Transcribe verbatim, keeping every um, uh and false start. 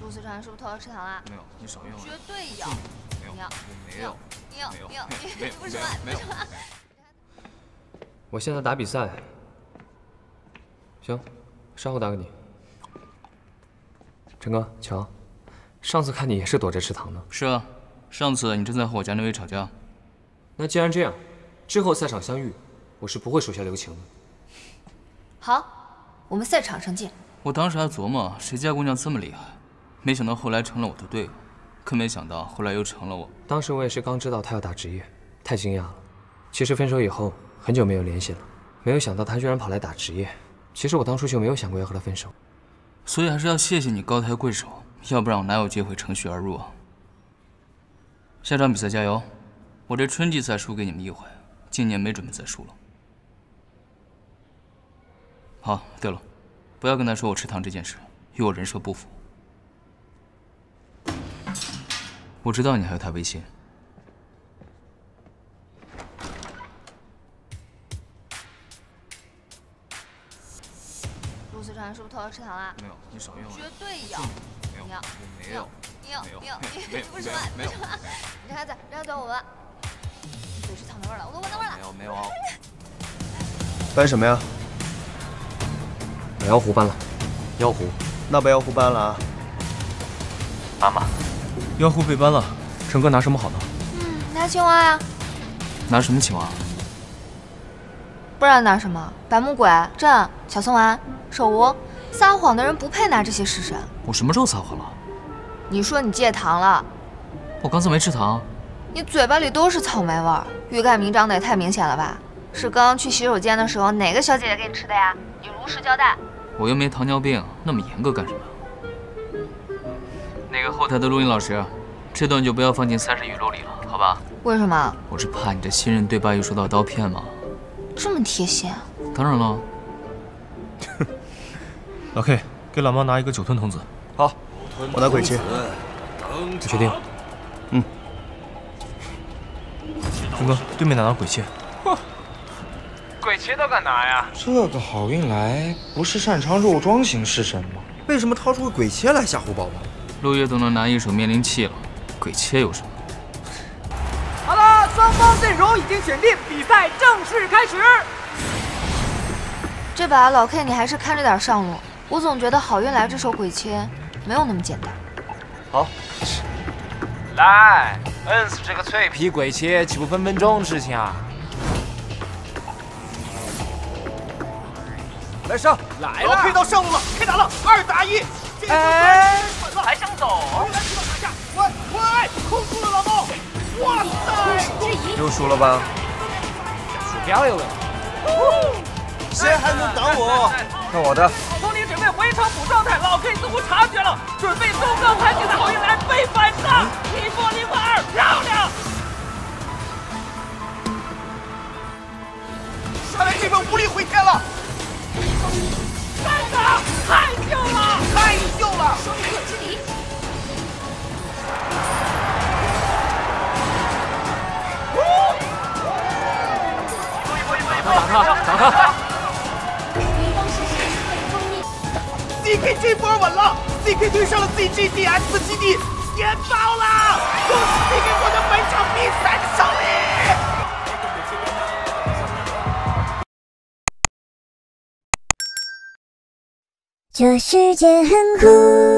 陆思成是不是偷偷吃糖啦？ 没有，你少用。 绝对有。 没有， 你要， 没有， 你有，你有，你没有， 不说， 没有。 我现在打比赛。行，稍后打给你。陈哥，乔，上次看你也是躲着吃糖的。 是啊，上次你正在和我家那位吵架。 那既然这样，之后赛场相遇，我是不会手下留情的。 好，我们赛场上见。 我当时还琢磨谁家姑娘这么厉害，没想到后来成了我的队友，更没想到后来又成了我。 当时我也是刚知道她要打职业，太惊讶了。其实分手以后很久没有联系了，没有想到她居然跑来打职业。其实我当初就没有想过要和她分手。 所以还是要谢谢你高抬贵手，要不然我哪有机会乘虚而入啊！下场比赛加油！我这春季赛输给你们一回，今年没准备再输了。好，对了，不要跟他说我吃糖这件事，与我人设不符。我知道你还有他微信。 陆思成是不是偷偷吃糖啦？ 没有，你少用。 绝对有。 没有， 你要， 没有， 你有，你有， 没有， 不说， 没有。 你这孩子，让他等我们。嘴是草莓味了，我都闻到味了。 没有，没有。 搬什么呀？ 把妖狐搬了。妖狐？ 那把妖狐搬了啊。 妈妈， 妖狐被搬了，陈哥拿什么好呢？ 嗯，拿青蛙呀。 拿什么青蛙？ 不然拿什么？白木鬼、朕、小宋丸、手无，撒谎的人不配拿这些式神。 我什么时候撒谎了？ 你说你戒糖了？ 我刚才没吃糖。 你嘴巴里都是草莓味儿，欲盖弥彰的也太明显了吧？是刚刚去洗手间的时候哪个小姐姐给你吃的呀？你如实交代。 我又没糖尿病，那么严格干什么？那个后台的录音老师，这段就不要放进三十语录里了，好吧？ 为什么？ 我是怕你这新人对吧又受到刀片嘛。 这么贴心啊？ 当然了。 老 K， 给老猫拿一个酒吞童子。 好，我拿鬼切。 你确定？ 嗯。 陈哥，对面拿拿鬼切。 嚯，鬼切都敢拿呀？ 这个好运来不是擅长肉装型式神吗？ 为什么掏出个鬼切来吓唬宝宝？ 陆月都能拿一手灭灵器了，鬼切有什么？ 好了，双方阵容已经选定，比赛正式开始。 这把老 K 你还是看着点上路，我总觉得好运来这手鬼切没有那么简单。 好， 来，摁死这个脆皮鬼切，岂不分分钟的事情啊？来上，来了！老 K 到上路了 ，K 打了，二打一。哎，还想走？喂喂，控住了老猫！哇塞！ 又输了吧？ 鼠标有了。 谁还能挡我？看我的！ 从你准备回场补状态，老 K 似乎察觉了，准备松冈弹起的好运来被反杀，一波零破二，漂亮！ 下来这波无力回天了！ 真的太秀了， 太秀了！ 双克之敌。 打他，打他！ C K 这波稳了 ，C K 对上了 Z G D X 的基地，点爆了！恭喜 C K 获得本场比赛的胜利！ 这世界很酷。